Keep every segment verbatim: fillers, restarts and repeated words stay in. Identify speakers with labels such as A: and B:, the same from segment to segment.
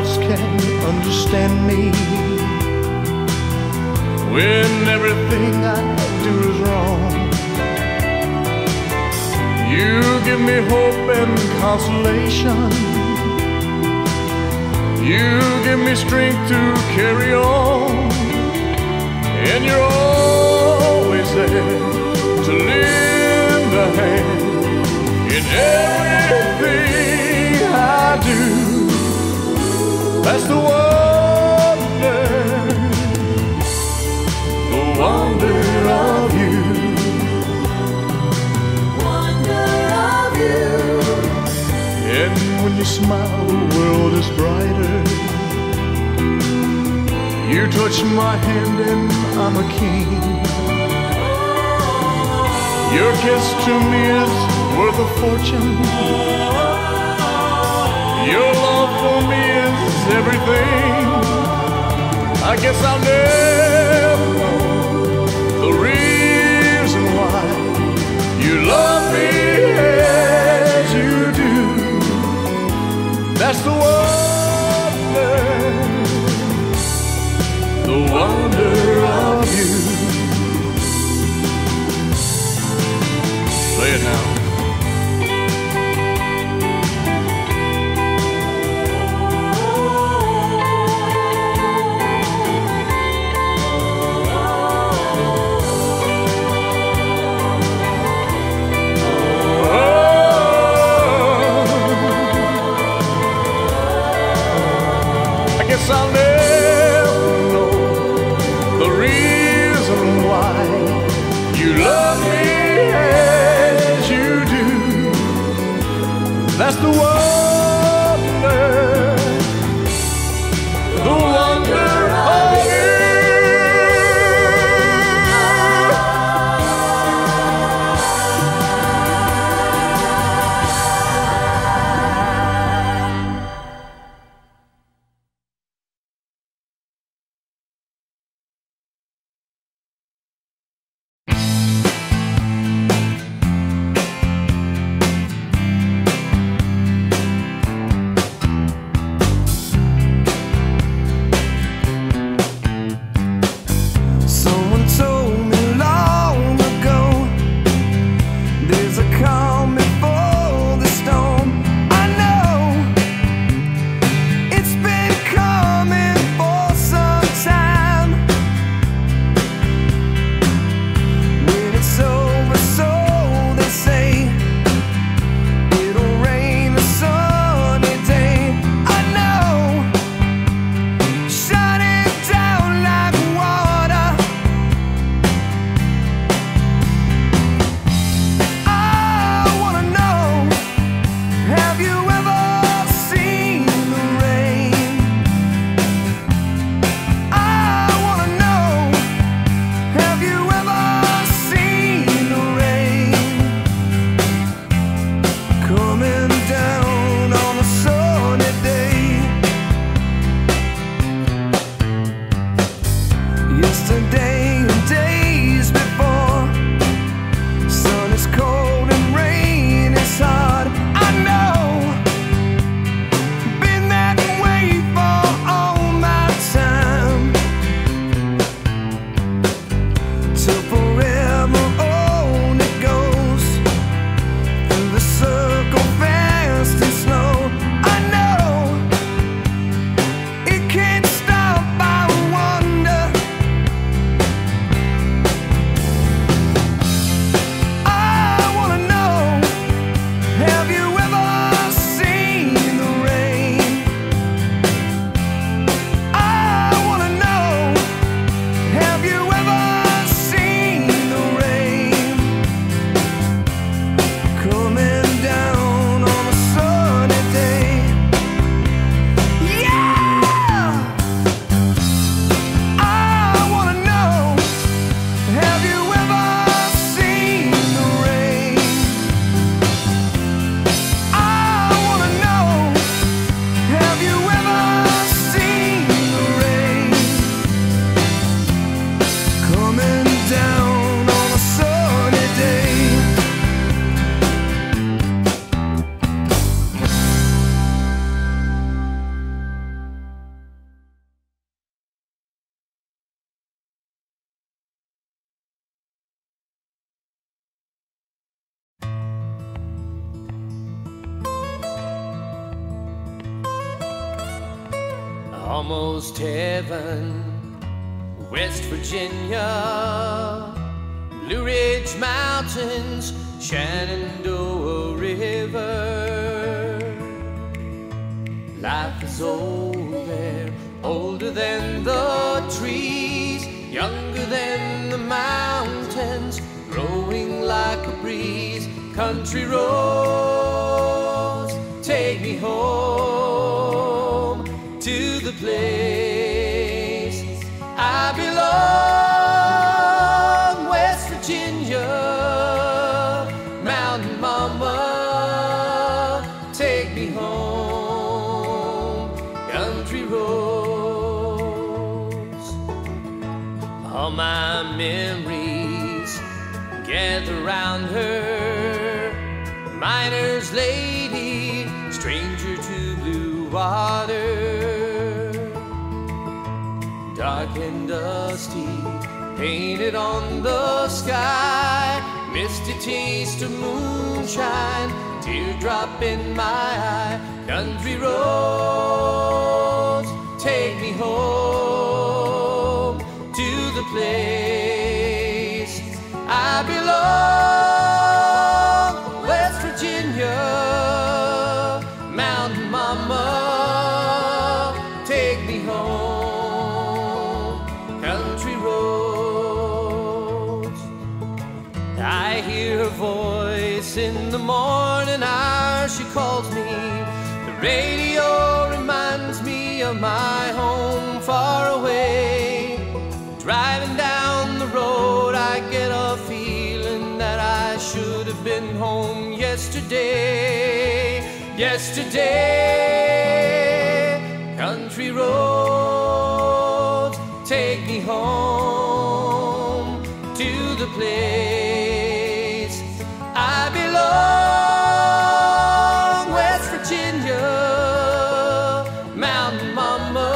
A: else can understand me when everything I do is wrong. You give me hope and consolation. You give me strength to carry on. And you're always there to lend a hand in everything I do. That's the wonder, the wonder of you.
B: Wonder of you.
A: And when you smile, the world is brighter. You touch my hand and I'm a king. Your kiss to me is worth a fortune. Your love for me is everything. I guess I'll never know the reason why you love me as you do. That's the wonder, the wonder of you. Play it now. I guess I'll never know the reason why you love me as you do. That's the wonder, the wonder of you.
C: almost heaven, West Virginia, Blue Ridge Mountains, Shenandoah River. Life is old there, older than the trees, younger than the mountains, growing like a breeze. Country roads, take me home to the place I belong. West Virginia, Mountain Mama, take me home. Country roads, all my memories gather round her. Miner's lady, stranger to blue water, dark and dusty, painted on the sky, misty taste of moonshine, teardrop in my eye. Country roads, take me home to the place I belong. West Virginia, Mountain Mama, take me home. Country roads, I hear her voice in the morning hour. She calls me. The radio reminds me of my home far away. Driving down the road, I get a feeling that I should have been home yesterday. Yesterday, country roads, take me home to the place I belong. West Virginia, Mountain Mama,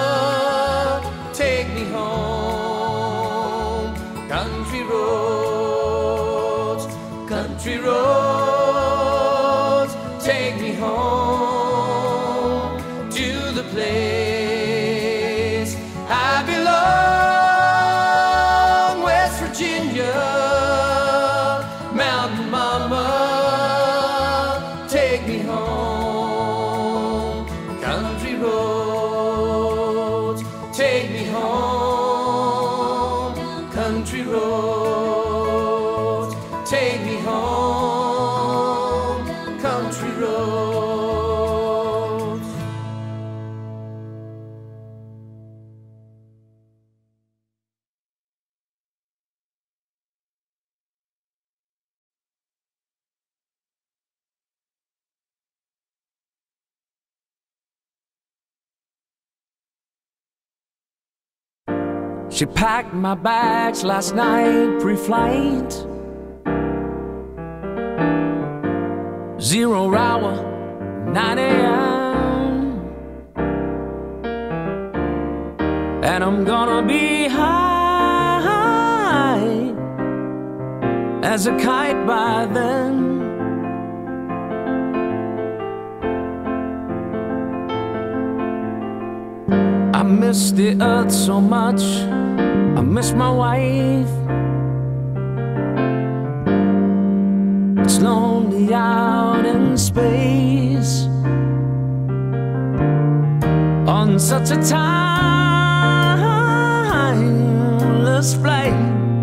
C: take me home. Country roads, country roads, take me home to the place I belong. West Virginia, Mountain Mama, take me home. Country roads, take me home. Country roads, take me home. Country roads.
D: She packed my bags last night, pre-flight. Zero hour, nine A M And I'm gonna be high as a kite by then. I miss the earth so much, I miss my wife. It's lonely out in space on such a timeless flight.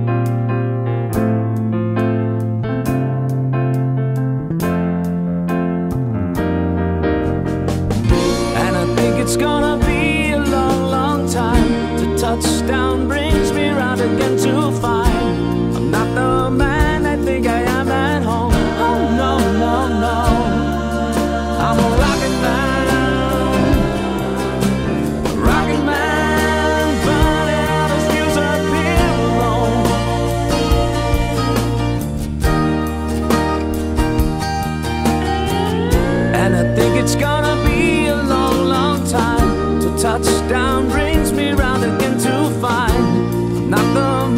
D: And I think it's gonna be a long, long time to touchdown brings me round again to find I'm not the man I think I am at home. Oh no, no, no, I'm a rocket man, rocket man, burning out his fuse up here alone. And I think it's gonna be a long, long time till touchdown brings me round again to find I'm not the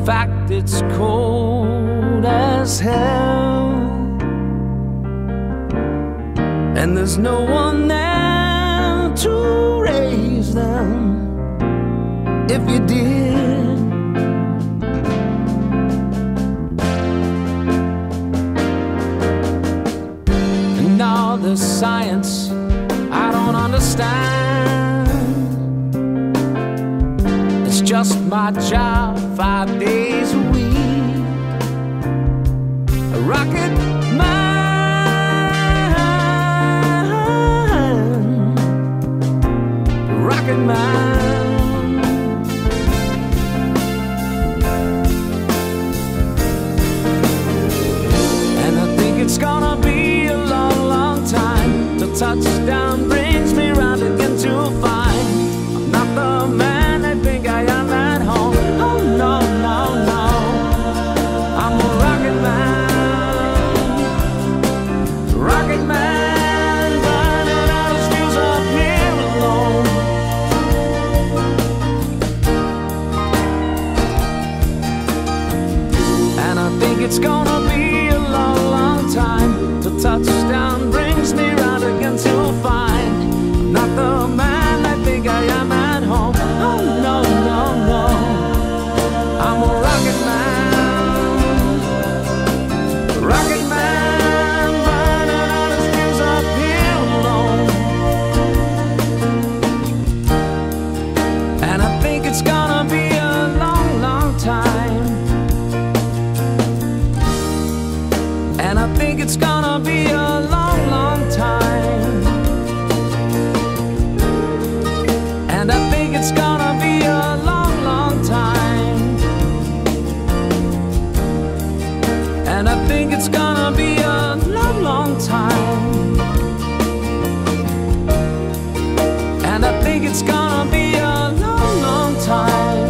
D: fact, it's cold as hell, and there's no one there to raise them if you did. And all the science I don't understand, it's just my job five days a week. A rocket man, rocket man. And I think it's gonna be a long, long time till touchdown brings me round again to find I'm not the man I think I am at home. Oh no, no, no, I'm a rocket man, rocket man, burning out his fuse up here alone. And I think it's gonna be a long, long time till touchdown brings me round again to find I'm not the man I think I am at home. Oh no, no, no, I'm a rocket man, rocket man, burning out his fuse up here alone. And I think it's gonna be a long, long time. And I think it's gonna be a long, long time. And I think it's gonna be a long, long time. And I think it's gonna be a long, long time. And I think it's gonna be a long, long time.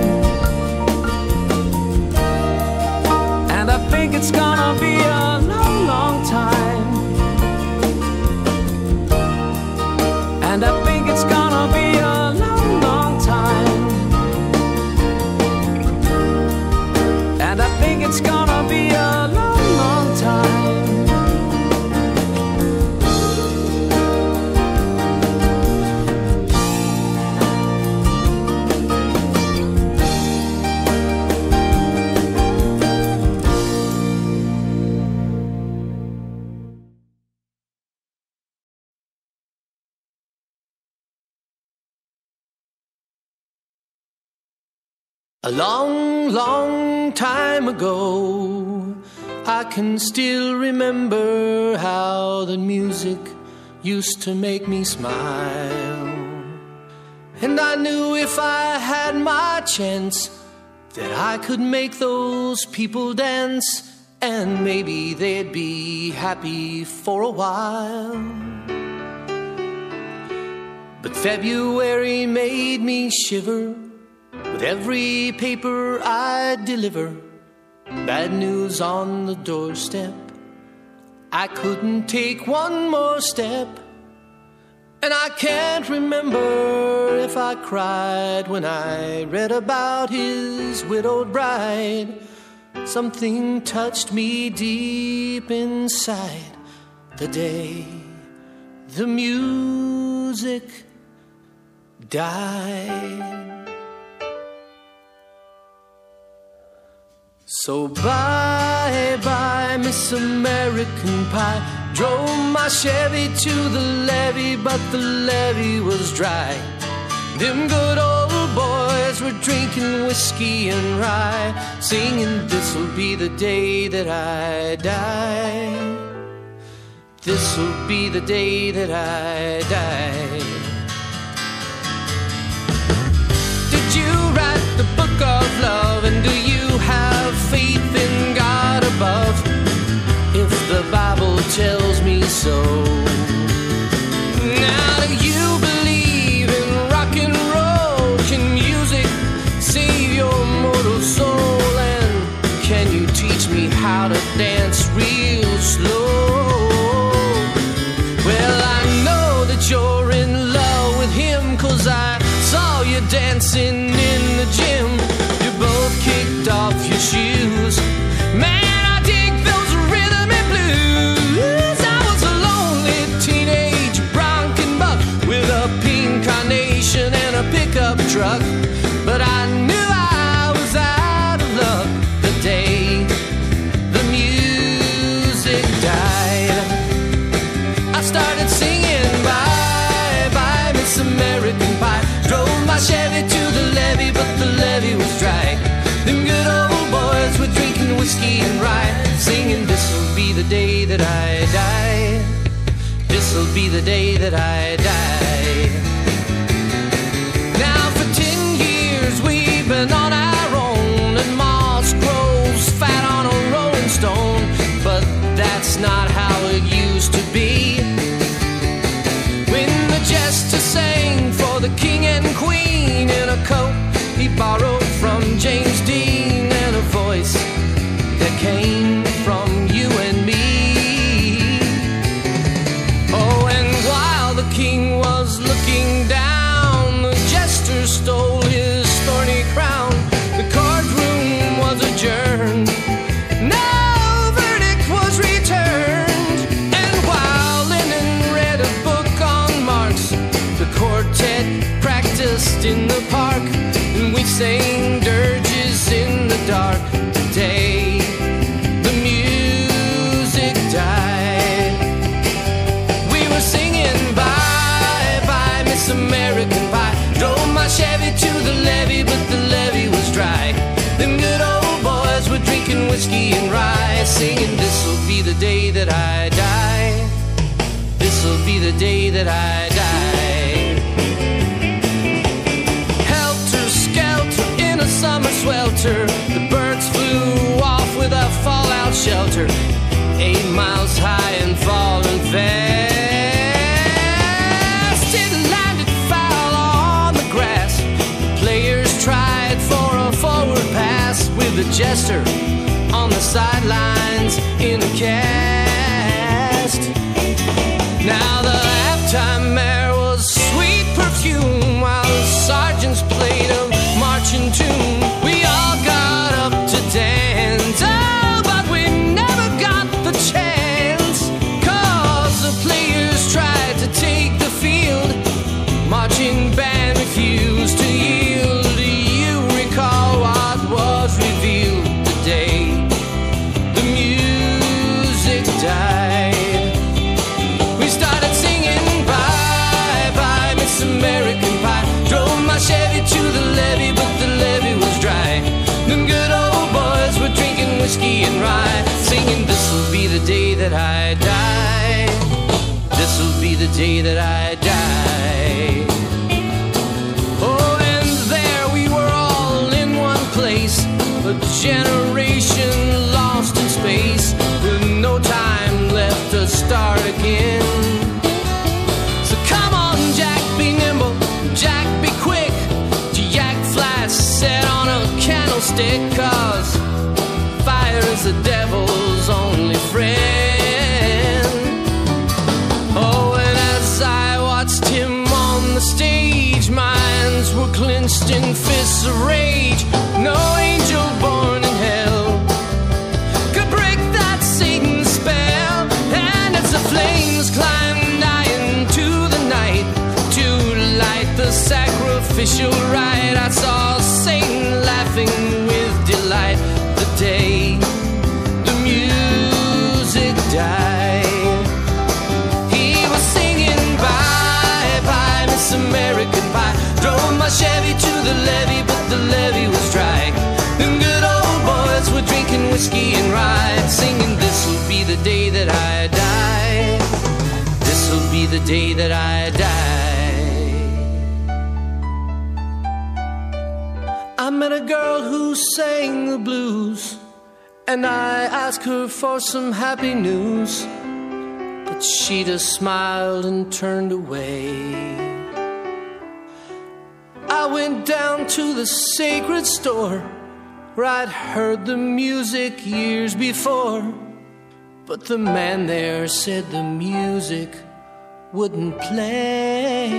D: And I think it's gonna be a long, long time. And I think it's gonna be a long, long time. And I think it's gonna be a long, long time.
C: A long, long time ago, I can still remember how the music used to make me smile. And I knew if I had my chance that I could make those people dance, and maybe they'd be happy for a while. But February made me shiver with every paper I deliver. Bad news on the doorstep, I couldn't take one more step. And I can't remember if I cried when I read about his widowed bride. Something touched me deep inside the day the music died. So bye bye Miss American Pie. Drove my Chevy to the levee, but the levee was dry. Them good old boys were drinking whiskey and rye, singing, this'll be the day that I die. This'll be the day that I die. Did you write the book of love, and do you have faith in God above? If the Bible tells me so. Now do you believe in rock and roll? Can music save your mortal soul? And can you teach me how to dance real slow? Well, I know that you're in love day that I die. This'll be the day that I die. Now for ten years we've been on our own, and moss grows fat on a rolling stone. But that's not how it used to be. When the jester sang for the king and queen in a coat he borrowed from James Dean, and a voice that came from you and me. Oh, and while the king was looking down, the jester stole his thorny crown. The courtroom was adjourned, no verdict was returned. And while Lennon read a book on Marx, the quartet practiced in the park, and we sang dirges in the dark. Today the music died. We were singing bye bye Miss American Pie. Drove my Chevy to the levee, but the levee was dry. Them good old boys were drinking whiskey and rye, singing this'll be the day that I die. This'll be the day that I die. Helter skelter in a summer swelter, the birds flew off with a fallout shelter, eight miles high and falling fast. It landed foul on the grass. The players tried for a forward pass, with the jester on the sidelines in a cast. Now the halftime air was sweet perfume, while the sergeants played a marching tune. We all got up to dance, oh, but we never got the chance, 'cause the players tried to take the field. Marching band refused to yield. Do you recall what was revealed the day the music died? We started singing bye bye Miss American Pie. Drove my Chevy to the levee, but the levee was dry. Them good old boys were drinking whiskey and rye, singing this'll be the day that I die. This'll be the day that I die. Oh, and there we were all in one place, a generation lost in space, with no time left to start again. So come on, Jack, be nimble, Jack, be quick. Jack flies set on a candlestick, 'cause fire is the devil's only friend. Oh, and as I watched him on the stage, minds were clenched in fists of rage. No angel born in hell could break that Satan spell. And as the flames climbed high into the night to light the sacrificial rite, I saw Satan laughing with delight the day the music died. He was singing bye bye Miss American Pie. Drove my Chevy to the levee, but the levee was dry. Them good old boys were drinking whiskey and rye, singing this'll be the day that I die. This'll be the day that I die. I met a girl who sang the blues, and I asked her for some happy news, but she just smiled and turned away. I went down to the sacred store where I'd heard the music years before, but the man there said the music wouldn't play.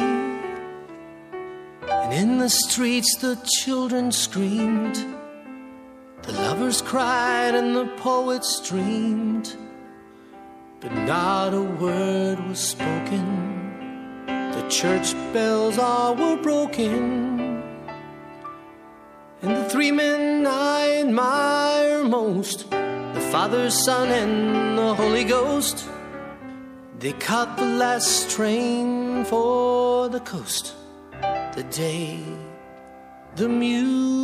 C: And in the streets the children screamed, the lovers cried and the poets dreamed, but not a word was spoken. The church bells all were broken. And the three men I admire most, the Father, Son, and the Holy Ghost, they caught the last train for the coast the day the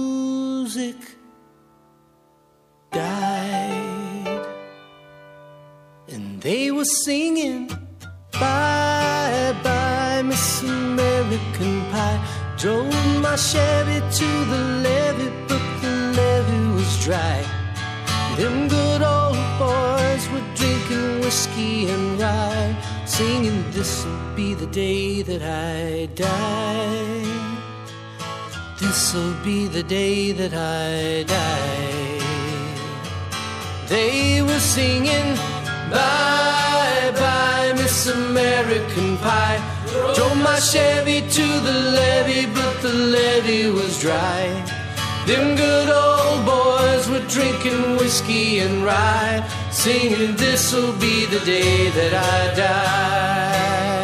C: music died. They were singing, bye bye Miss American Pie. Drove my Chevy to the levee, but the levee was dry. Them good old boys were drinking whiskey and rye, singing, this'll be the day that I die. This'll be the day that I die. They were singing, bye bye Miss American Pie. Drove my Chevy to the levee, but the levee was dry. Them good old boys were drinking whiskey and rye, singing, this'll be the day that I die.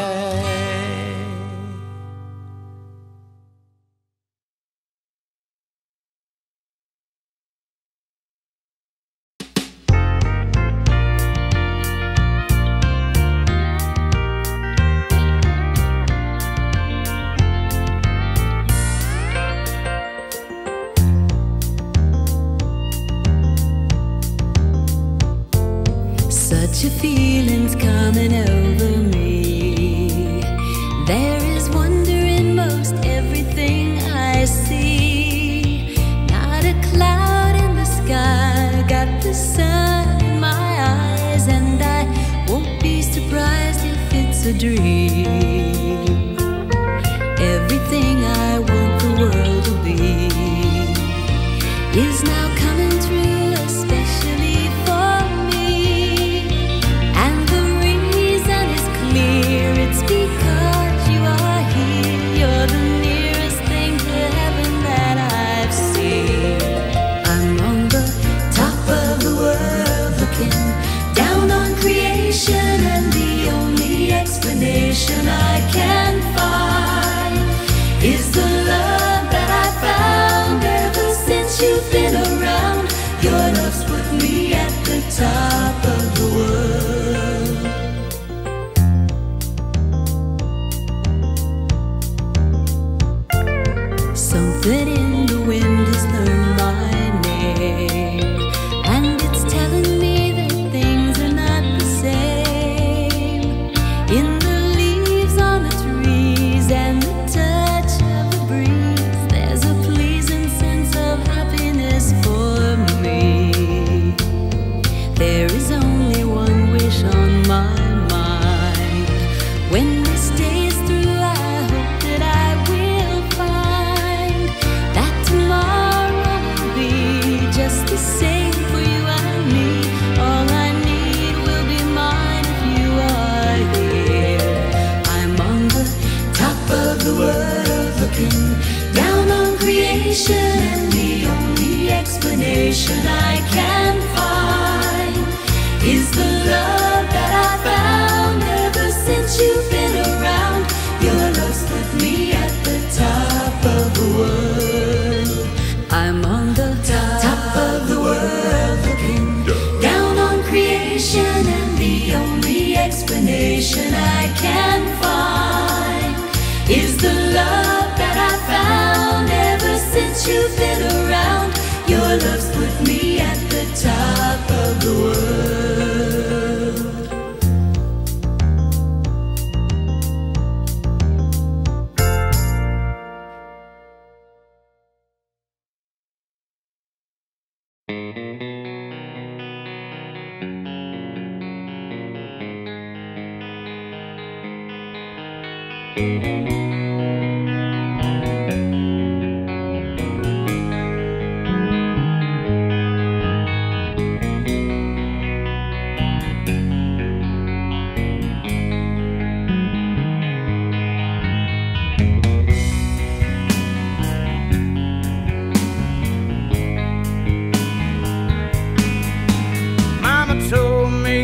B: Such a feeling's coming over me. There is wonder in most everything I see. Not a cloud in the sky, got the sun in my eyes, and I won't be surprised if it's a dream. Everything I want the world to be is now coming true, especially for me. And the reason is clear, it's because you are here. You're the nearest thing to heaven that I've seen. I'm on the top of the world, looking down on creation, and the only explanation I can find is the love that I found ever since you've been around. Your love's put me at the top of the world. Something in the wind has learned my name, and it's telling me that things are not the same. In the leaves on the trees and the touch of the breeze, there's a pleasing sense of happiness for me. There is only one wish on my mind. When this day is through, I hope that I will find that tomorrow will be just the same for you and me. All I need will be mine if you are here. I'm on the top of the world, looking down on creation, and the only explanation I can find is the love that I found ever since you've been around. Your love's put me at the top of the world. I'm on the top of the world, looking down on creation, and the only explanation I can find is the love that I found ever since you've been around. Your love's put me at the top of the world.
C: Mama told me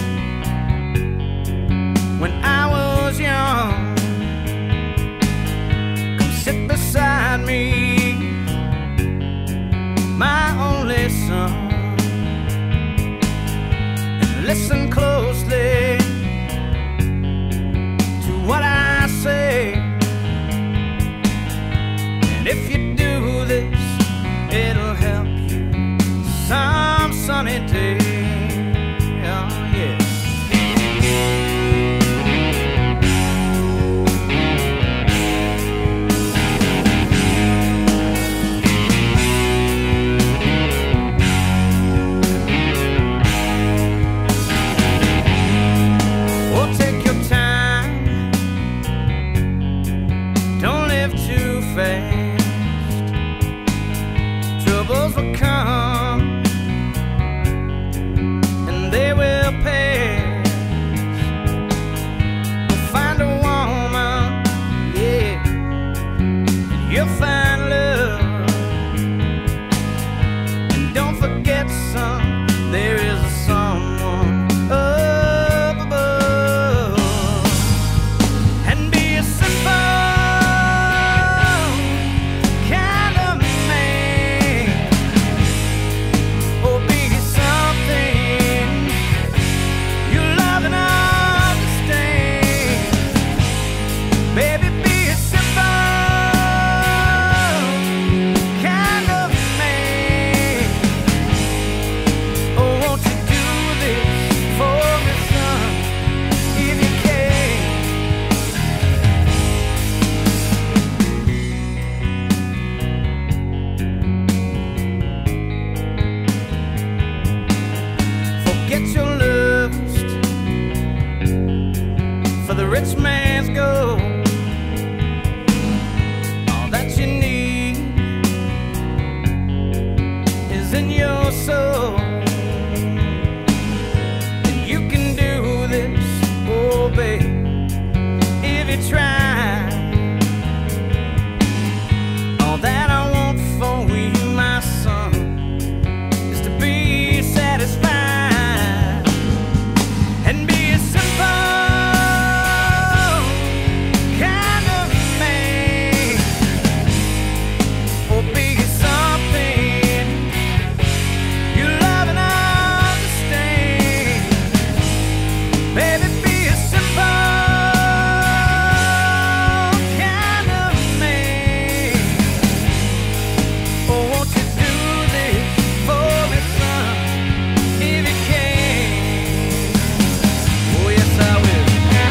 C: when I was young, come sit beside me, my only son, and listen closely to what I say. And if you do this, it'll help you some sunny day. Oh yeah.
D: that sun, there is a someone up above. And be a simple kind of man, or be something you love and understand. Baby, be a simple kind of man. Oh, won't you do this for me, son, if you can? Forget your lust for the rich man's gold. All that you need is in your soul. And you can do this, oh babe, if you try. All that I want for you, my son, is to be satisfied and be a simple kind of man, or be something you love and understand. Baby, be a simple kind of man. Oh, won't you do this for me, son, if you can? Oh, yes, I will.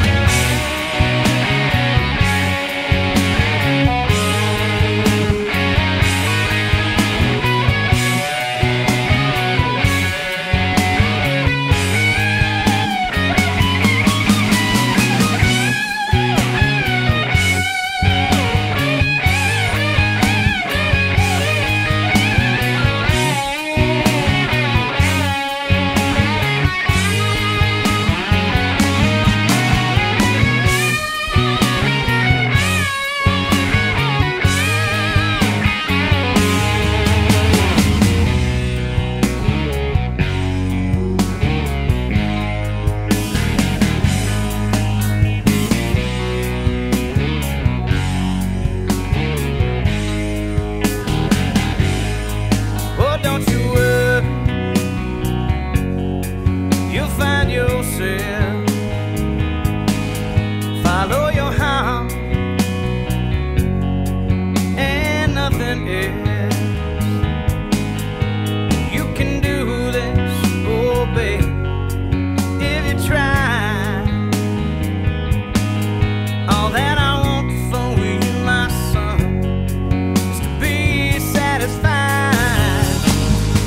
D: Oh, don't you worry, you'll find yourself. Follow your heart and nothing else. You can do this, oh babe, if you try. All that I want for you, my son, is to be satisfied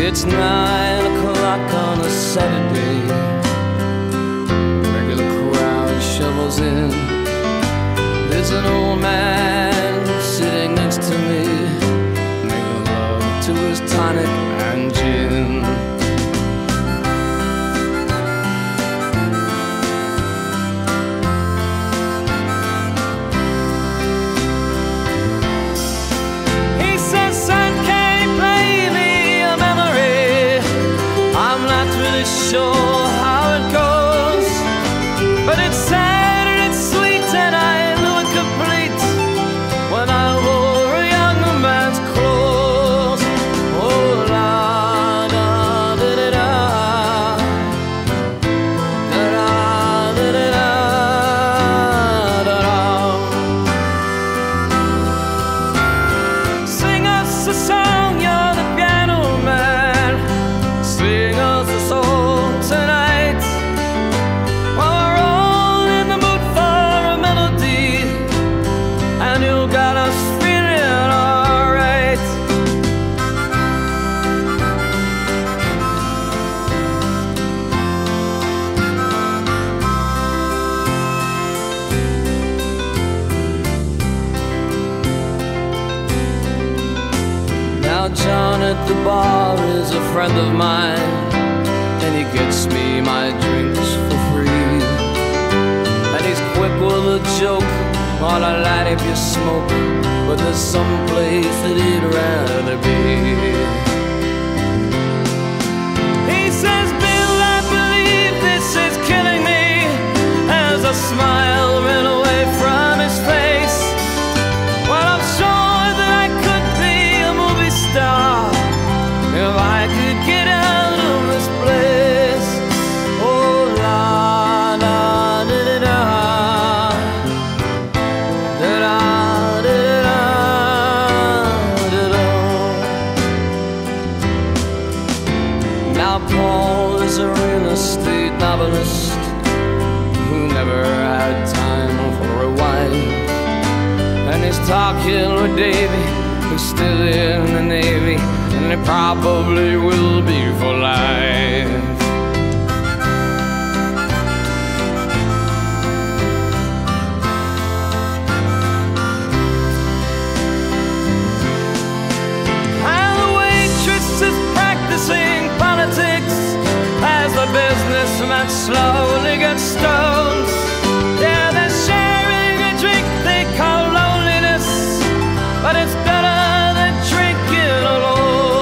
D: It's nine o'clock on a Saturday. Regular crowd shovels in. There's an old man sitting next to me, making love to his tonic and gin.
C: Sure how it goes, but it's sad and it's sweet, and I knew it complete when I wore a younger man's clothes. Oh la da da da da da da da da da. Sing us a song, you're the piano man. Sing us a song tonight, while we're all in the mood for a melody, and you got us feeling alright. Now John at the bar is a friend of mine, and he gets me my drinks for free. And he's quick with a joke, all I light if you smoke, but there's some place that he'd rather be. He says, Bill, I believe this is killing me, as a smile ran away from his face. Well, I'm sure that I could be a movie star if I could get out of this place. Oh la la da da da da da da da da. Now Paul is a real estate novelist who never had time for a wife, and he's talking with Davy, who's still in the Navy, and it probably will be for life. And the waitress is practicing politics as the businessman slowly gets stoned. Yeah, they're sharing a drink they call loneliness, but it's better than drinking alone.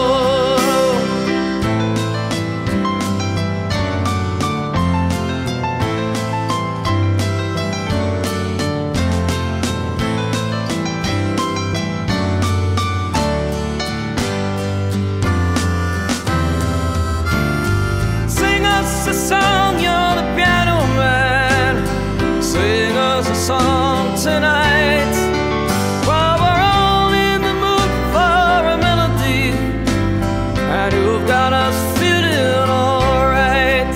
C: Sing us a song, you're the piano man. Sing us a song tonight, while we're all in the mood for a melody, and you've got us feeling alright.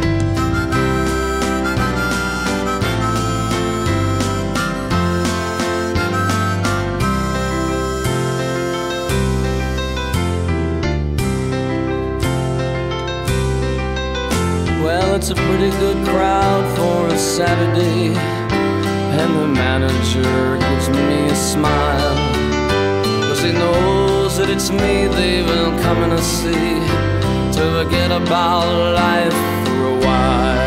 C: Well, it's a pretty good crowd for a Saturday, and the manager gives me a smile, 'cause he knows that it's me they've been coming to see, to forget about life for a while.